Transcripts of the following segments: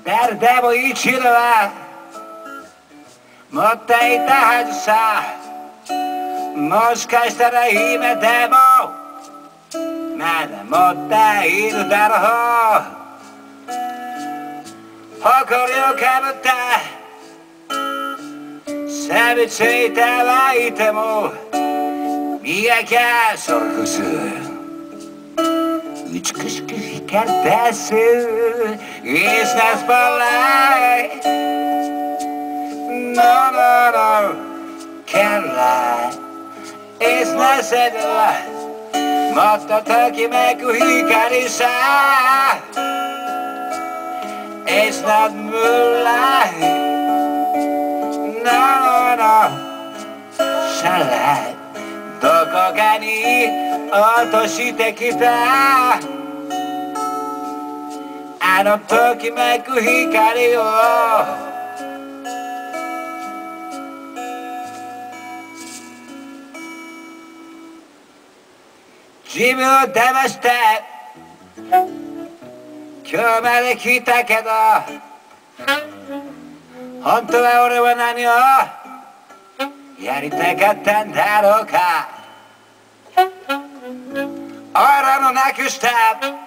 誰でも一度は持っていたはずさ。もしかしたら今でもまだ持っているだろう。誇りをかぶった錆びついたライトも磨きゃそれこそ美しく光り出す It's not spotlight No, no, no Can't lie It's not satellite もっとときめく光さ It's not moonlight No, no, no Sunlight どこかに落としてきたあのときめく光を自分を騙して今日まで来たけど本当は俺は何をやりたかったんだろうか俺らのなくした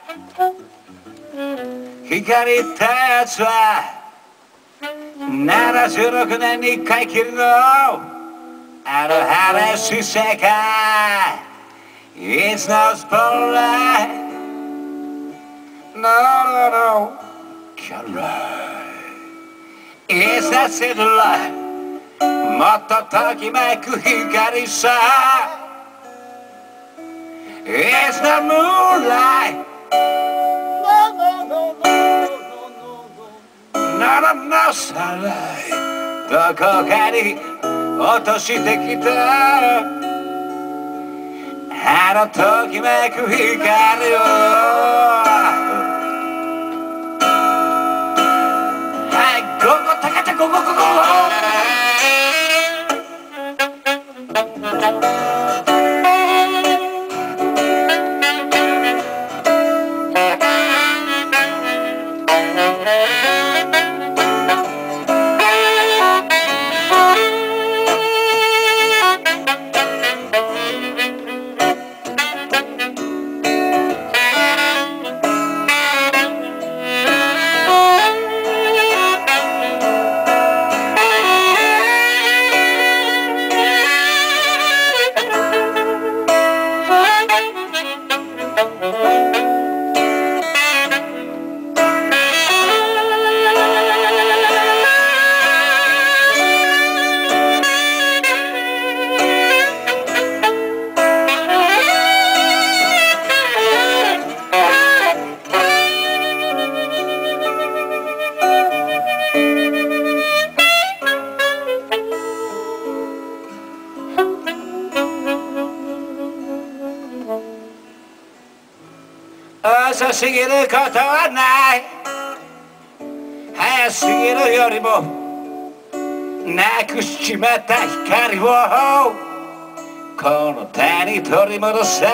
光ったやつは76年に一回きりのあの話世界It's no spotlight No, no, no Can't lie It's not satellite もっとときめく光さ It's not moonlight No, no, no, no, no, no, no, no, sunlight どこかに落としてきたあのときめく光をはいゴゴタカタゴゴゴゴ遅すぎることはない早すぎるよりもなくしちまった光をこの手に取り戻せ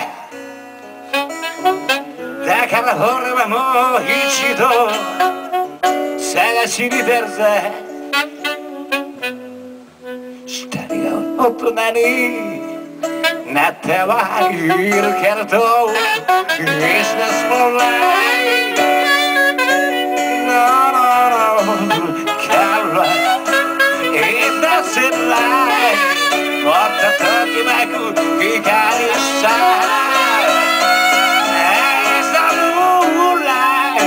だから俺はもう一度探しに出るぜ下には大人になってはいるけれど It's the spotlight No, no, no Can't lie It doesn't lie もっとときめく光さ It's the moonlight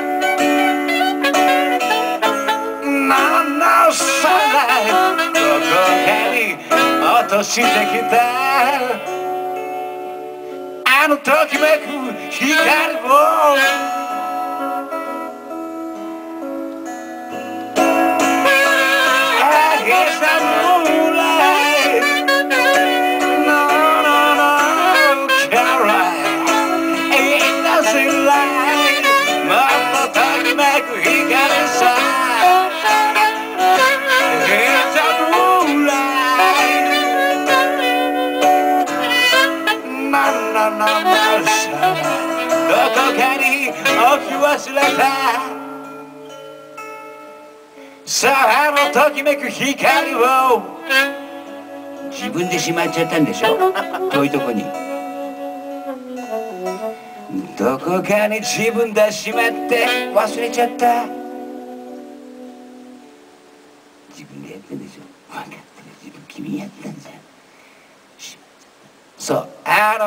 No, no sunlight どこかに落としてきたあのときめく光をIt's the moonlight No, no, no Can't lie It doesn't lie もっとときめく光さ It's the moonlight No, no, no, no どこかに置き忘れたさあときめく光を自分でしまっちゃったんでしょ、遠いとこに。どこかに自分でしまって忘れちゃった。自分でやってんでしょ、分かってる。自分君やったんじゃん。そう何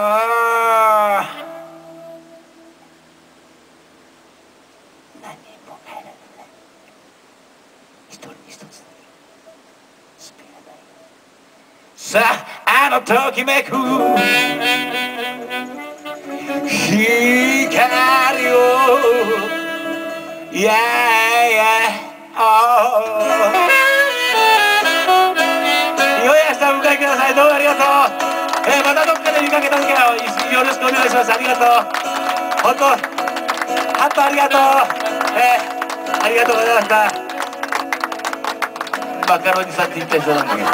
も帰らない。一人に一つだけスペアない。さあときめく光を Yeah yeah oh よやさんお迎えください。どうもありがとう。またどっかで見かけた時はよろしくお願いします。ありがとう。本当ハットありがとう。ありがとうございました。マカロニさんって言った人なんだけ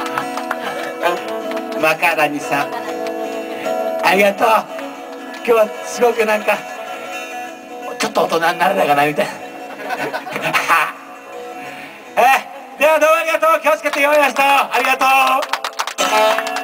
ど、マカロニさんありがとう。今日はすごくなんかちょっと大人になれたかなみたいなではどうもありがとう。気をつけてよいました。ありがとう。